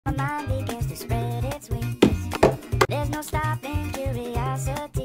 My mind begins to spread its wings. There's no stopping curiosity.